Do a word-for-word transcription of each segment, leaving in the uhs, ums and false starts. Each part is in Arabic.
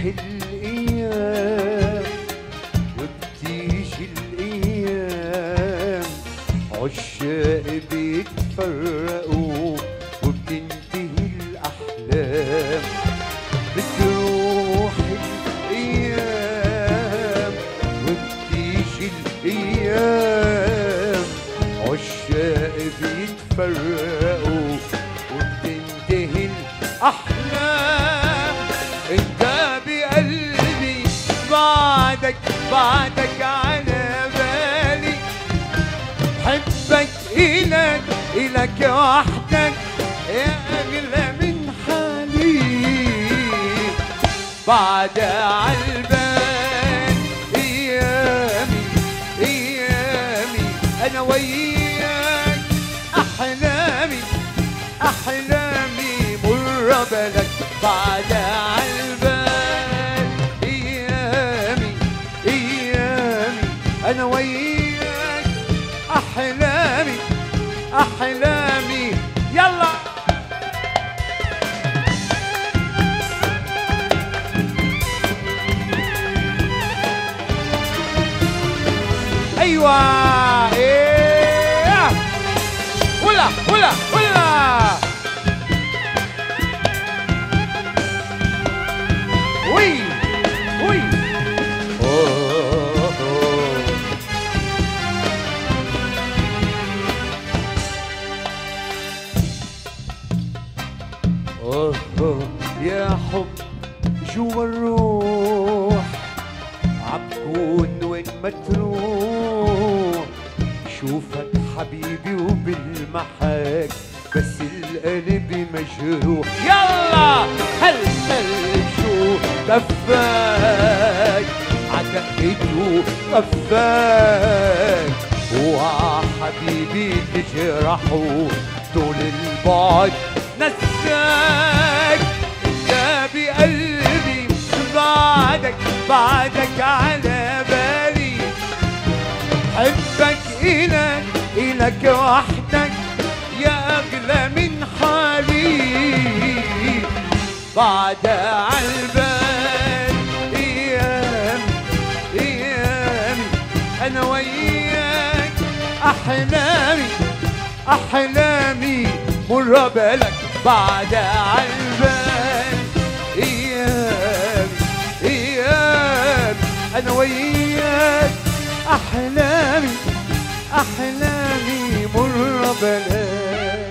الأيام وبتيجي الأيام، عشاق بيتفرقوا وبتنتهي الأحلام. بتروح الأيام وبتيجي الأيام، عشاق بيتفرقوا وبتنتهي الأحلام. انت بقلبي بعدك بعدك على بالي، حبك إلك إلك وحدك يا أغلى من حالي. بعد عالبال أيامي أيامي أنا وياك، أحلامي أحلامي مرة بلد. بعد عالبال أيامي أيامي أنا وياك، أحلامي أحلامي. يلا ايوه ايه ولا ولا ولا وي وي اوه اوه اوه يا حب جوا الروح، عبكون وين ما تروح. شوفك حبيبي وبالمحاك بس القلب مجروح. يلا هل هل شو كفاك عدقته كفاك، وحبيبي تجرحه طول البعد نساك. انت بقلبي بعدك بعدك على بالي، حبك إلك إلك وحدك يا أغلى من حالي. بعد عالبال أيامي أيامي أنا وياك، أحلامي أحلامي مرة بالك. بعد عالبال أيامي أيامي أنا وياك، أحلامي أحلامي مرة بلاك.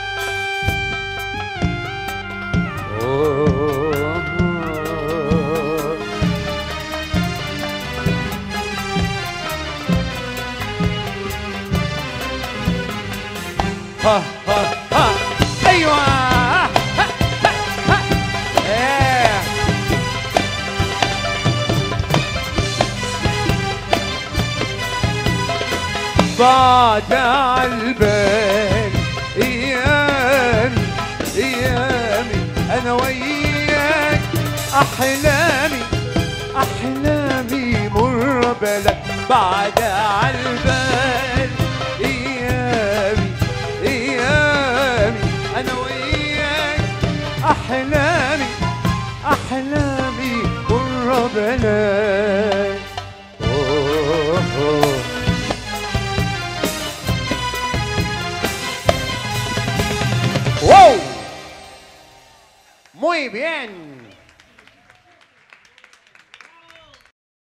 ها ها ها أيوة ها ها ها إيه. بعد عالبال أيامي أيامي أنا وياك، أحلامي أحلامي مرة بلد. بعد عالبال أيامي أيامي أنا وياك، أحلامي أحلامي مرة بلد. أوه أوه ¡Wow! Muy bien.